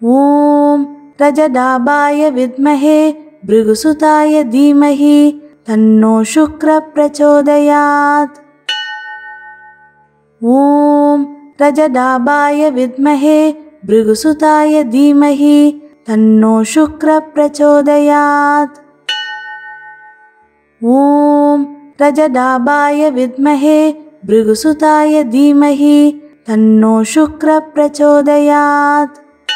ॐ रजदाभाय विद्महे भृगुसुताय धीमहि तन्नो शुक्रः प्रचोदयात्। ॐ रजदाभाय विद्महे भृगुसुताय धीमहि तन्नो शुक्रः प्रचोदयात्। ॐ रजदाभाय विद्महे भृगुसुताय धीमहि तन्नो शुक्रः प्रचोदयात्।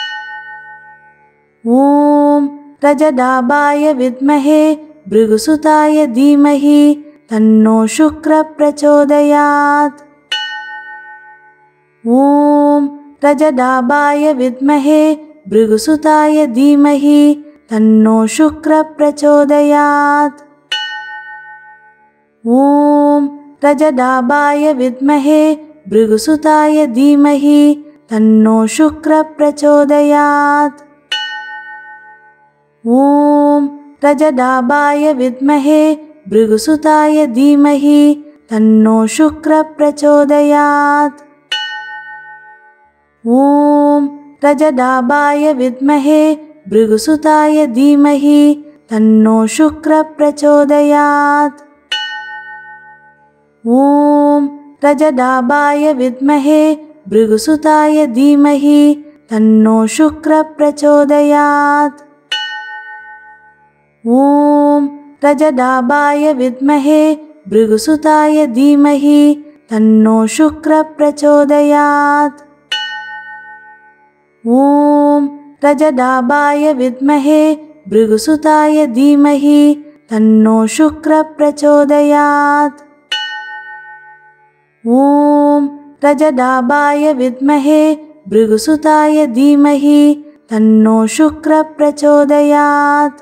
ॐ रजदाभाय विद्महे भृगुसुताय धीमहि तन्नो शुक्रः प्रचोदयात्। ॐ रजदाभाय विद्महे भृगुसुताय धीमहि तन्नो शुक्रः प्रचोदयात्। ॐ रजदाभाय विद्महे भृगुसुताय धीमहि तन्नो शुक्रः प्रचोदयात्। ॐ रजदाभाय विद्महे भृगुसुताय धीमहि तन्नो शुक्रः प्रचोदयात्। ॐ रजदाभाय विद्महे भृगुसुताय धीमहि तन्नो शुक्रः प्रचोदयात्। ॐ रजदाभाय विद्महे भृगुसुताय धीमहि तन्नो शुक्रः प्रचोदयात्। ॐ रजदाभाय विद्महे भृगुसुताय धीमहि तन्नो शुक्रः प्रचोदयात्। ॐ रजदाभाय विद्महे भृगुसुताय धीमहि तन्नो शुक्रः प्रचोदयात्। ॐ रजदाभाय विद्महे भृगुसुताय धीमहि तन्नो शुक्रः प्रचोदयात्।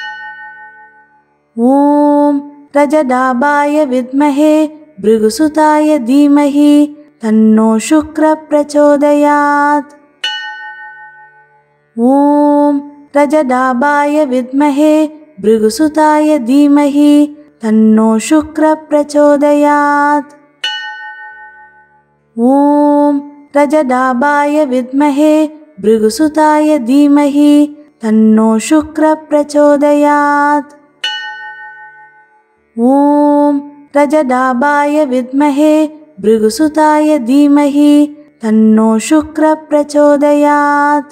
ॐ रजदाभाय विद्महे भृगुसुताय धीमहि तन्नो शुक्रः प्रचोदयात्। ॐ रजदाभाय विद्महे भृगुसुताय धीमहि तन्नो शुक्रः प्रचोदयात्। ॐ रजदाभाय विद्महे भृगुसुताय धीमहि तन्नो शुक्रः प्रचोदयात्। ॐ रजदाभाय विद्महे भृगुसुताय धीमहि तन्नो शुक्रः प्रचोदयात्।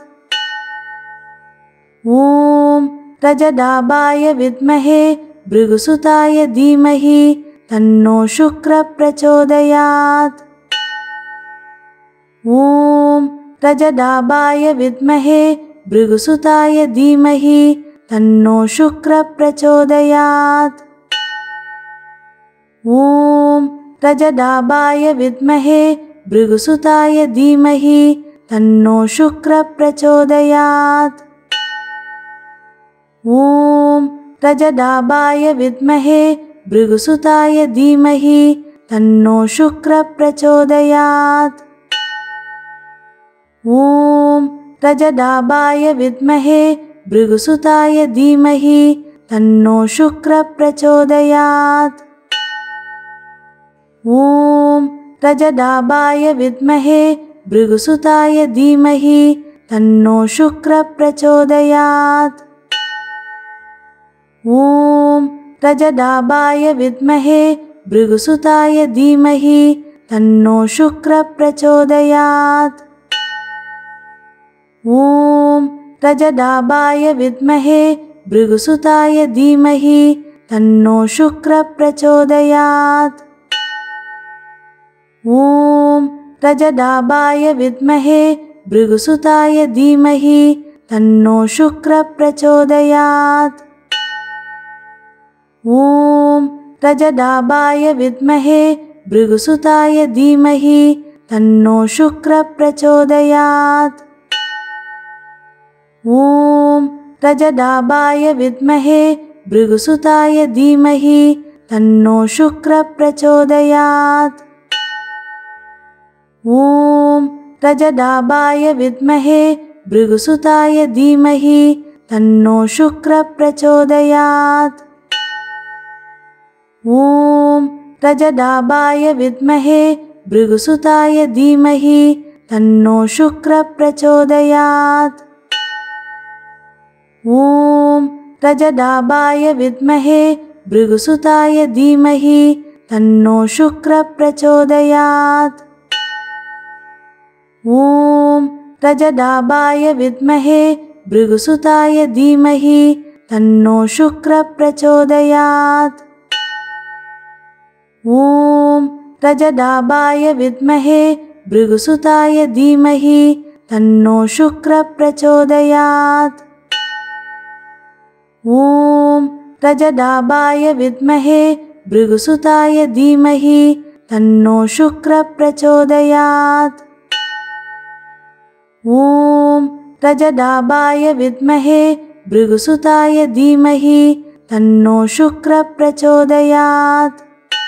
ॐ रजदाभाय विद्महे भृगुसुताय धीमहि तन्नो शुक्रः प्रचोदयात्। ॐ रजदाभाय विद्महे भृगुसुताय धीमहि तन्नो शुक्रः प्रचोदयात्। ॐ रजदाभाय विद्महे भृगुसुताय धीमहि तन्नो शुक्रः प्रचोदयात्। ॐ रजदाभाय विद्महे भृगुसुताय धीमहि तन्नो शुक्रः प्रचोदयात्। ॐ रजदाभाय विद्महे भृगुसुताय धीमहि तन्नो शुक्रः प्रचोदयात्। ॐ रजदाभाय विद्महे भृगुसुताय धीमहि तन्नो शुक्रः प्रचोदयात्। ॐ रजदाभाय विद्महे भृगुसुताय धीमहि तन्नो शुक्रः प्रचोदयात्। ॐ रजदाभाय विद्महे भृगुसुताय धीमहि तन्नो शुक्रः प्रचोदयात्। ॐ रजदाभाय विद्महे भृगुसुताय धीमहि तन्नो शुक्रः प्रचोदयात्। ॐ रजदाभाय विद्महे भृगुसुताय धीमहि तन्नो शुक्रः प्रचोदयात्। ॐ रजदाभाय विद्महे भृगुसुताय धीमहि तन्नो शुक्रः प्रचोदयात्। ॐ रजदाभाय विद्महे भृगुसुताय धीमहि तन्नो शुक्रः प्रचोदयात्। ॐ रजदाभाय विद्महे भृगुसुताय धीमहि तन्नो शुक्रः प्रचोदयात्। ॐ रजदाभाय विद्महे भृगुसुताय धीमहि तन्नो शुक्रः प्रचोदयात्। ॐ रजदाभाय विद्महे भृगुसुताय धीमहि तन्नो शुक्रः प्रचोदयात्। ॐ रजदाभाय विद्महे भृगुसुताय धीमहि तन्नो शुक्रः प्रचोदयात्। ॐ रजदाभाय विद्महे भृगुसुताय धीमहि तन्नो शुक्रः प्रचोदयात्। ॐ रजदाभाय विद्महे भृगुसुताय धीमहि तन्नो शुक्रः प्रचोदयात्।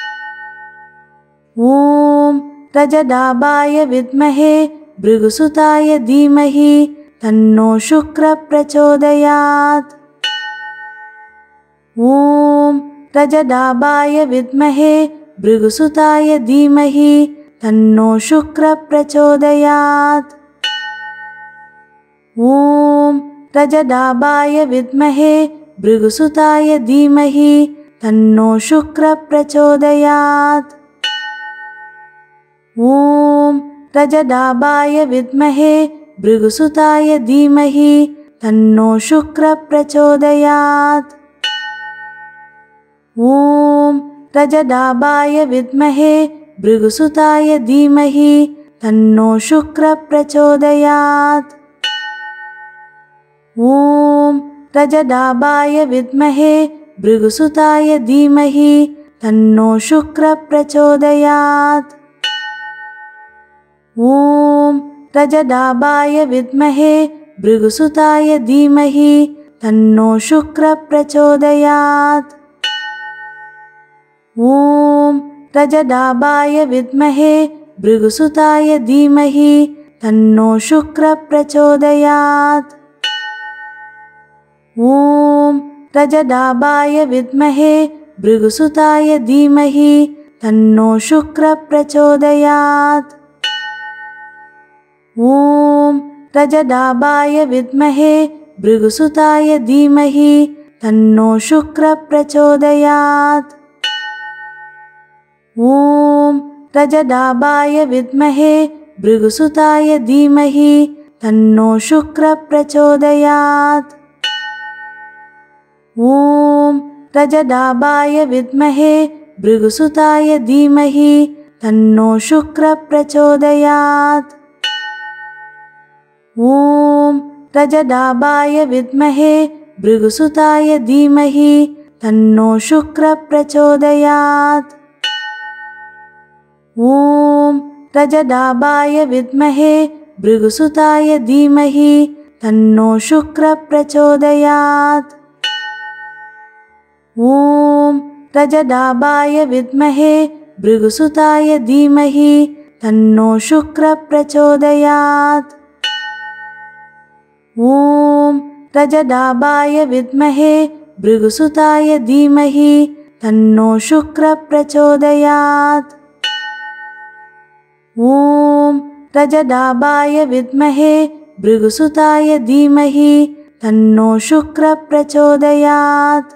ॐ रजदाभाय विद्महे भृगुसुताय धीमहि तन्नो शुक्रः प्रचोदयात्। ॐ रजदाभाय विद्महे भृगुसुताय धीमहि तन्नो शुक्रः प्रचोदयात्। ॐ रजदाभाय विद्महे भृगुसुताय धीमहि तन्नो शुक्रः प्रचोदयात्। ॐ रजदाभाय विद्महे भृगुसुताय धीमहि तन्नो शुक्रः प्रचोदयात्। ॐ रजदाभाय विद्महे भृगुसुताय धीमहि तन्नो शुक्रः प्रचोदयात्। ॐ रजदाभाय विद्महे भृगुसुताय धीमहि तन्नो शुक्रः प्रचोदयात्। ॐ रजदाभाय विद्महे भृगुसुताय धीमहि तन्नो शुक्रः प्रचोदयात्। ॐ रजदाभाय विद्महे भृगुसुताय धीमहि तन्नो शुक्रः प्रचोदयात्। ॐ रजदाभाय विद्महे भृगुसुताय धीमहि तन्नो शुक्रः प्रचोदयात्। ॐ रजदाभाय विद्महे भृगुसुताय धीमहि तन्नो शुक्रः प्रचोदयात्। ॐ रजदाभाय विद्महे भृगुसुताय धीमहि तन्नो शुक्रः प्रचोदयात्। ॐ रजदाभाय विद्महे भृगुसुताय धीमहि तन्नो शुक्रः प्रचोदयात्। ॐ रजदाभाय विद्महे भृगुसुताय धीमहि तन्नो शुक्रः प्रचोदयात्। ॐ रजदाभाय विद्महे भृगुसुताय धीमहि तन्नो शुक्रः प्रचोदयात्। ॐ रजदाभाय विद्महे भृगुसुताय धीमहि तन्नो शुक्रः प्रचोदयात्। ॐ रजदाभाय विद्महे भृगुसुताय धीमहि तन्नो शुक्रः प्रचोदयात्। ॐ रजदाभाय विद्महे भृगुसुताय धीमहि तन्नो शुक्रः प्रचोदयात्।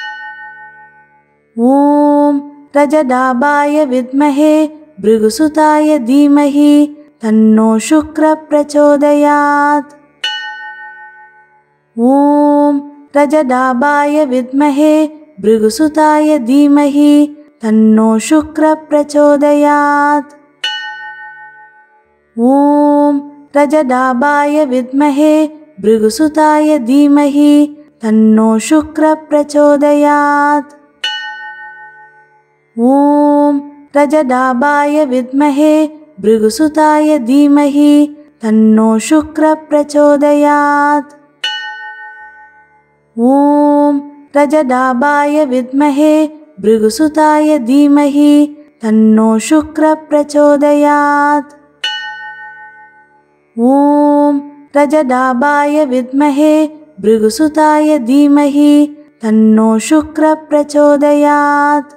ॐ रजदाभाय विद्महे भृगुसुताय धीमहि तन्नो शुक्रः प्रचोदयात्। ॐ रजदाभाय विद्महे भृगुसुताय धीमहि तन्नो शुक्रः प्रचोदयात्। ॐ रजदाभाय विद्महे भृगुसुताय धीमहि तन्नो शुक्रः प्रचोदयात्। ॐ रजदाभाय विद्महे भृगुसुताय धीमहि तन्नो शुक्रः प्रचोदयात्। ॐ रजदाभाय विद्महे भृगुसुताय धीमहि तन्नो शुक्रः प्रचोदयात्। ॐ रजदाभाय विद्महे भृगुसुताय धीमहि तन्नो शुक्रः प्रचोदयात्।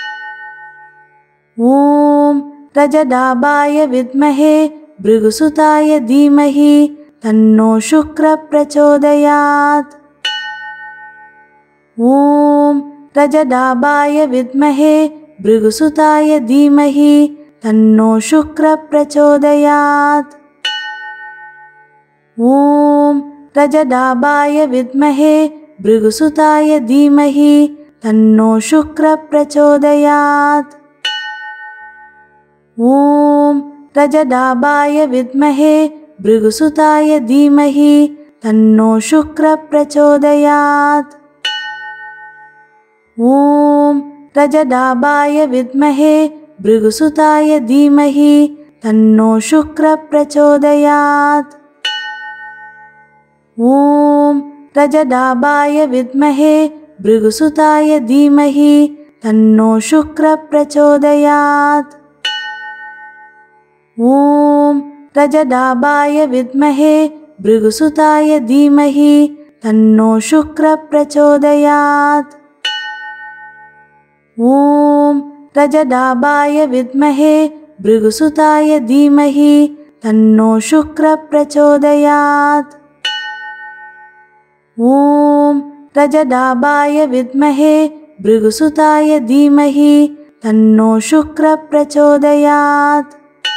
ॐ रजदाभाय विद्महे भृगुसुताय धीमहि तन्नो शुक्रः प्रचोदयात्। ॐ रजदाभाय विद्महे भृगुसुताय धीमहि तन्नो शुक्रः प्रचोदयात्। ॐ रजदाभाय विद्महे भृगुसुताय धीमहि तन्नो शुक्रः प्रचोदयात्। ॐ रजदाभाय विद्महे भृगुसुताय धीमहि तन्नो शुक्रः प्रचोदयात्। ॐ रजदाभाय विद्महे भृगुसुताय धीमहि तन्नो शुक्रः प्रचोदयात्। ॐ रजदाभाय विद्महे भृगुसुताय धीमहि तन्नो शुक्रः प्रचोदयात्। ॐ रजदाभाय विद्महे भृगुसुताय धीमहि तन्नो शुक्रः प्रचोदयात्। ॐ रजदाभाय विद्महे भृगुसुताय धीमहि तन्नो शुक्रः प्रचोदयात्। ॐ रजदाभाय विद्महे भृगुसुताय धीमहि तन्नो शुक्रः प्रचोदयात्।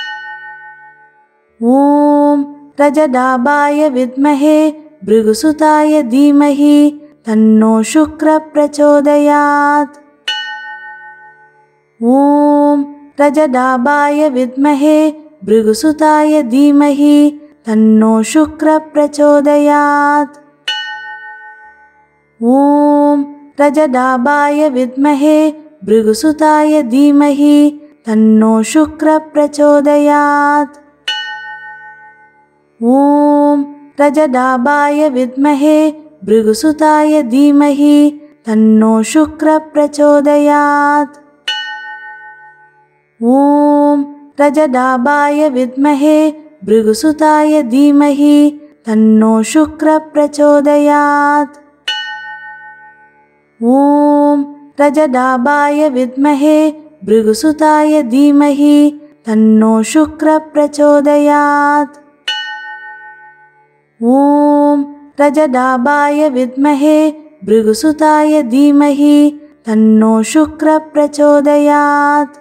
ॐ रजदाभाय विद्महे भृगुसुताय धीमहि तन्नो शुक्रः प्रचोदयात्। ॐ रजदाभाय विद्महे भृगुसुताय धीमहि तन्नो शुक्रः प्रचोदयात्। ॐ रजदाभाय विद्महे भृगुसुताय धीमहि तन्नो शुक्रः प्रचोदयात्। ॐ रजदाभाय विद्महे भृगुसुताय धीमहि तन्नो शुक्रः प्रचोदयात्। ॐ रजदाभाय विद्महे भृगुसुताय धीमहि तन्नो शुक्रः प्रचोदयात्। ॐ रजदाभाय विद्महे भृगुसुताय धीमहि तन्नो शुक्रः प्रचोदयात्। ॐ रजदाभाय विद्महे भृगुसुताय धीमहि तन्नो शुक्रः प्रचोदयात्।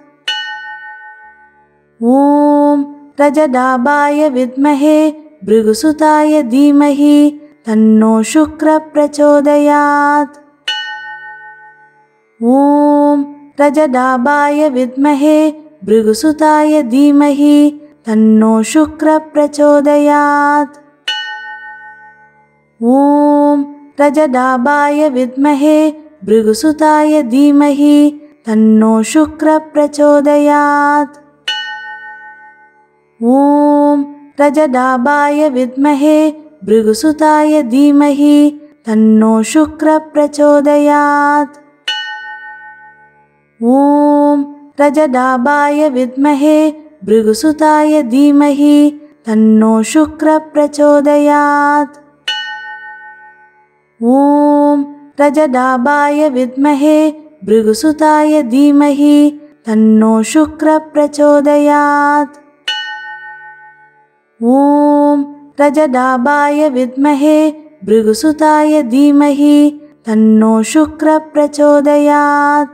ॐ रजदाभाय विद्महे भृगुसुताय धीमहि तन्नो शुक्रः प्रचोदयात्। ॐ रजदाभाय विद्महे भृगुसुताय धीमहि तन्नो शुक्रः प्रचोदयात्। ॐ रजदाभाय विद्महे भृगुसुताय धीमहि तन्नो शुक्रः प्रचोदयात्। ॐ रजदाभाय विद्महे भृगुसुताय धीमहि तन्नो शुक्रः प्रचोदयात्। ॐ रजदाभाय विद्महे भृगुसुताय धीमहि तन्नो शुक्रः प्रचोदयात्। ॐ रजदाभाय विद्महे भृगुसुताय धीमहि तन्नो शुक्रः प्रचोदयात्। ॐ रजदाभाय विद्महे भृगुसुताय धीमहि तन्नो शुक्रः प्रचोदयात्।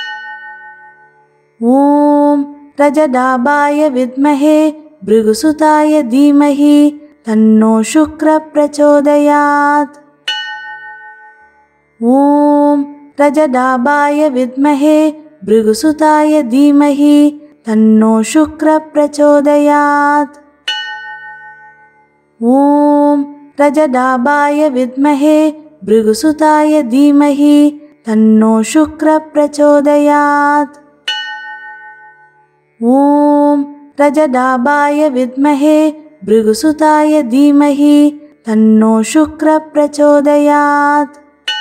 ॐ रजदाभाय विद्महे भृगुसुताय धीमहि तन्नो शुक्रः प्रचोदयात्। ॐ रजदाभाय विद्महे भृगुसुताय धीमहि तन्नो शुक्रः प्रचोदयात्। ॐ रजदाभाय विद्महे भृगुसुताय धीमहि तन्नो शुक्रः प्रचोदयात्। ॐ रजदाभाय विद्महे भृगुसुताय धीमहि तन्नो शुक्रः प्रचोदयात्।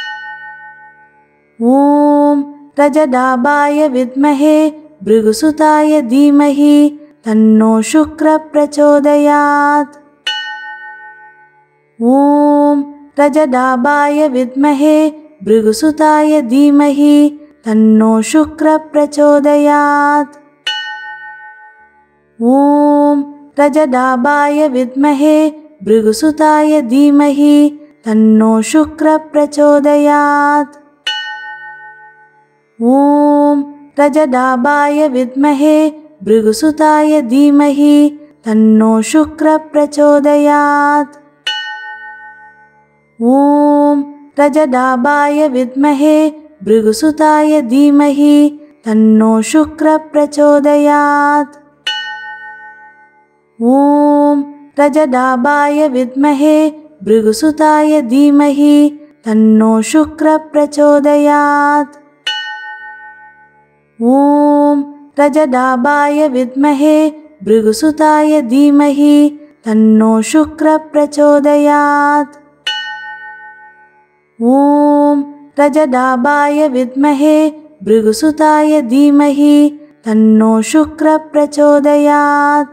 ॐ रजदाभाय विद्महे भृगुसुताय धीमहि तन्नो शुक्रः प्रचोदयात्। ॐ रजदाभाय विद्महे भृगुसुताय धीमहि तन्नो शुक्रः प्रचोदयात्। ॐ रजदाभाय विद्महे भृगुसुताय धीमहि तन्नो शुक्रः प्रचोदयात्। ॐ रजदाभाय विद्महे भृगुसुताय धीमहि तन्नो शुक्रः प्रचोदयात्। ॐ रजदाभाय विद्महे भृगुसुताय धीमहि तन्नो शुक्रः प्रचोदयात्। ॐ रजदाभाय विद्महे भृगुसुताय धीमहि तन्नो शुक्रः प्रचोदयात्। ॐ रजदाभाय विद्महे भृगुसुताय धीमहि तन्नो शुक्रः प्रचोदयात्। ॐ रजदाभाय विद्महे भृगुसुताय धीमहि तन्नो शुक्रः प्रचोदयात्।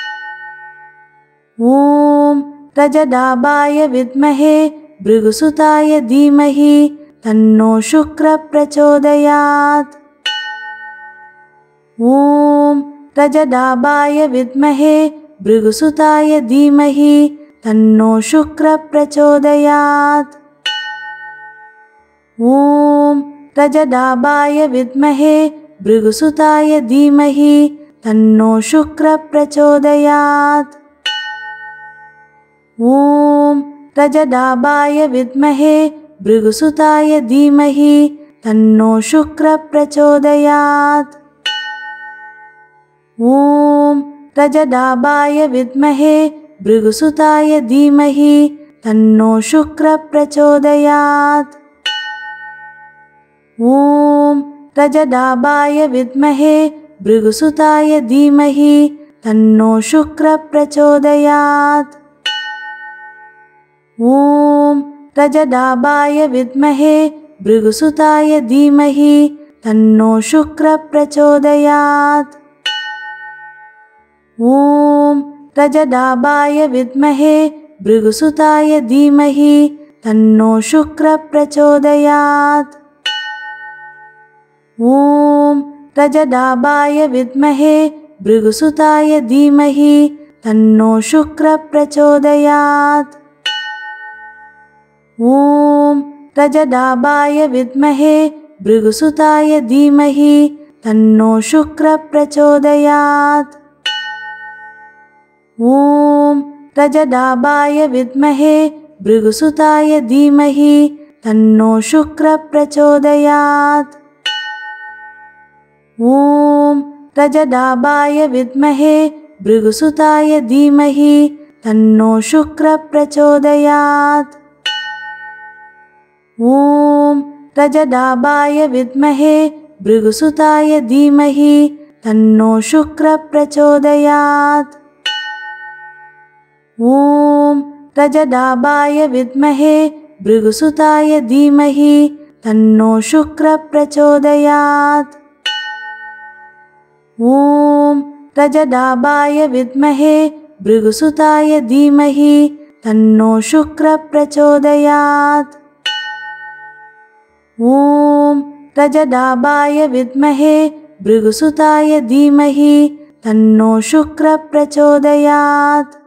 ॐ रजदाभाय विद्महे भृगुसुताय धीमहि तन्नो शुक्रः प्रचोदयात्। ॐ रजदाभाय विद्महे भृगुसुताय धीमहि तन्नो शुक्रः प्रचोदयात्। ॐ रजदाभाय विद्महे भृगुसुताय धीमहि तन्नो शुक्रः प्रचोदयात्। ॐ रजदाभाय विद्महे भृगुसुताय धीमहि तन्नो शुक्रः प्रचोदयात्। ॐ रजदाभाय विद्महे भृगुसुताय धीमहि तन्नो शुक्रः प्रचोदयात्। ॐ रजदाभाय विद्महे भृगुसुताय धीमहि तन्नो शुक्रः प्रचोदयात्। ॐ रजदाभाय विद्महे भृगुसुताय धीमहि तन्नो शुक्रः प्रचोदयात्। ॐ रजदाभाय विद्महे भृगुसुताय धीमहि तन्नो शुक्रः प्रचोदयात्। ॐ रजदाभाय विद्महे भृगुसुताय धीमहि तन्नो शुक्रः प्रचोदयात्। ॐ रजदाभाय विद्महे भृगुसुताय धीमहि तन्नो शुक्रः प्रचोदयात्। ॐ रजदाभाय विद्महे भृगुसुताय धीमहि तन्नो शुक्रः प्रचोदयात्। ॐ रजदाभाय विद्महे भृगुसुताय धीमहि तन्नो शुक्रः प्रचोदयात्। ॐ रजदाभाय विद्महे भृगुसुताय धीमहि तन्नो शुक्रः प्रचोदयात्। ॐ रजदाभाय विद्महे भृगुसुताय धीमहि तन्नो शुक्रः प्रचोदयात्। ॐ रजदाभाय विद्महे भृगुसुताय धीमहि तन्नो शुक्रः प्रचोदयात्। ॐ रजदाभाय विद्महे भृगुसुताय धीमहि तन्नो शुक्रः प्रचोदयात्।